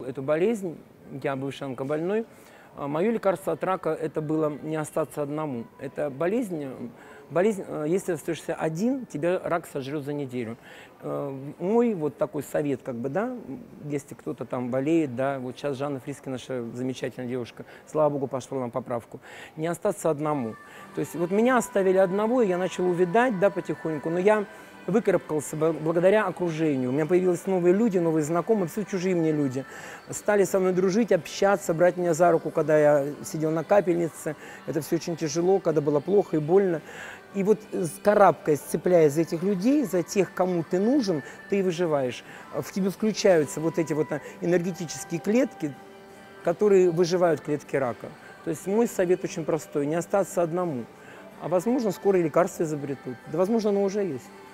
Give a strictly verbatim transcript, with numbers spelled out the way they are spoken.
эту болезнь, я бывший онкобольной, мое лекарство от рака – это было не остаться одному. Это болезнь, болезнь, если остаешься один, тебя рак сожрет за неделю. Мой вот такой совет, как бы, да, если кто-то там болеет, да, вот сейчас Жанна Фриске, наша замечательная девушка, слава богу, пошла на поправку, не остаться одному. То есть вот меня оставили одного, и я начал увядать, да, потихоньку, но я выкарабкался благодаря окружению. У меня появились новые люди, новые знакомые, все чужие мне люди. Стали со мной дружить, общаться, брать меня за руку, когда я сидел на капельнице. Это все очень тяжело, когда было плохо и больно. И вот карабкаясь, цепляясь за этих людей, за тех, кому ты нужен, ты и выживаешь. В тебе включаются вот эти вот энергетические клетки, которые выживают клетки рака. То есть мой совет очень простой: не остаться одному. А возможно, скоро и лекарства изобретут. Да, возможно, оно уже есть.